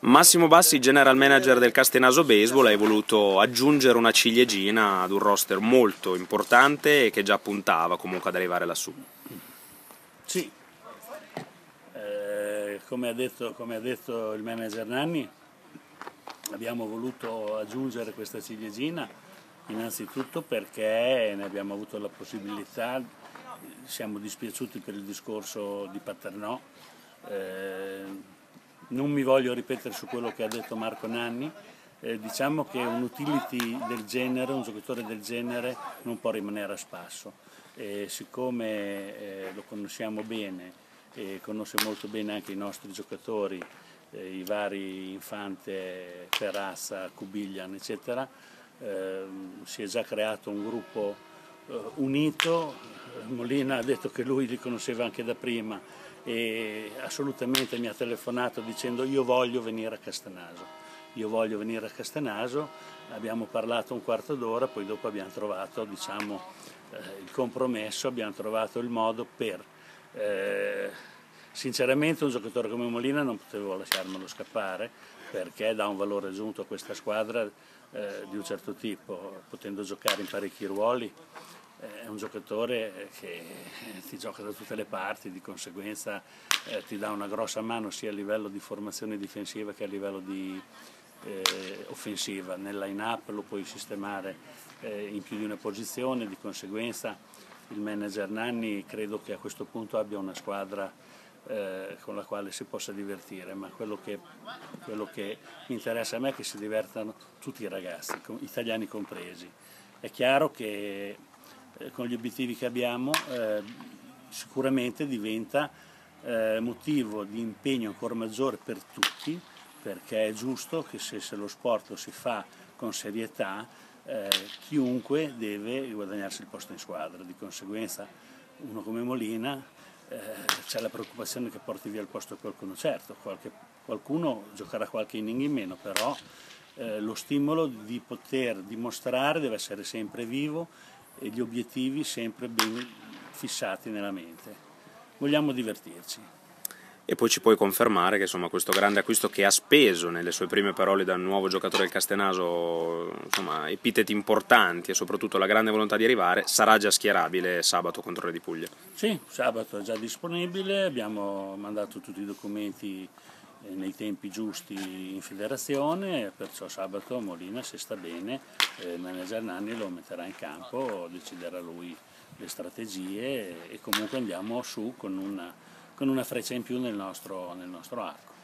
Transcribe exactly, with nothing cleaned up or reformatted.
Massimo Bassi, general manager del Castenaso Baseball, hai voluto aggiungere una ciliegina ad un roster molto importante e che già puntava comunque ad arrivare lassù. Sì, eh, come, ha detto, come ha detto il manager Nanni, abbiamo voluto aggiungere questa ciliegina innanzitutto perché ne abbiamo avuto la possibilità, siamo dispiaciuti per il discorso di Paternò. Eh, non mi voglio ripetere su quello che ha detto Marco Nanni, eh, diciamo che un utility del genere, un giocatore del genere non può rimanere a spasso, e siccome eh, lo conosciamo bene e conosce molto bene anche i nostri giocatori, eh, i vari Infante, Perazza, Cubiglian eccetera, eh, si è già creato un gruppo eh, unito. Molina ha detto che lui li conosceva anche da prima e assolutamente mi ha telefonato dicendo io voglio venire a Castenaso, io voglio venire a Castenaso, abbiamo parlato un quarto d'ora, poi dopo abbiamo trovato diciamo, eh, il compromesso, abbiamo trovato il modo per, eh, sinceramente un giocatore come Molina non potevo lasciarmelo scappare perché dà un valore aggiunto a questa squadra eh, di un certo tipo, potendo giocare in parecchi ruoli. È un giocatore che ti gioca da tutte le parti, di conseguenza eh, ti dà una grossa mano sia a livello di formazione difensiva che a livello di eh, offensiva. Nel line-up lo puoi sistemare eh, in più di una posizione, di conseguenza il manager Nanni credo che a questo punto abbia una squadra eh, con la quale si possa divertire, ma quello che, quello che mi interessa a me è che si divertano tutti i ragazzi, italiani compresi. È chiaro che con gli obiettivi che abbiamo eh, sicuramente diventa eh, motivo di impegno ancora maggiore per tutti, perché è giusto che se, se lo sport lo si fa con serietà eh, chiunque deve guadagnarsi il posto in squadra, di conseguenza uno come Molina eh, c'è la preoccupazione che porti via il posto a qualcuno, certo qualche, qualcuno giocherà qualche inning in meno, però eh, lo stimolo di poter dimostrare deve essere sempre vivo e gli obiettivi sempre ben fissati nella mente. Vogliamo divertirci. E poi ci puoi confermare che insomma, questo grande acquisto che ha speso nelle sue prime parole da nuovo giocatore del Castenaso insomma, epiteti importanti e soprattutto la grande volontà di arrivare, sarà già schierabile sabato contro Re di Puglia? Sì, sabato è già disponibile, abbiamo mandato tutti i documenti nei tempi giusti in federazione, perciò sabato Molina, se sta bene, il manager Nanni lo metterà in campo, deciderà lui le strategie e comunque andiamo su con una, con una freccia in più nel nostro, nel nostro arco.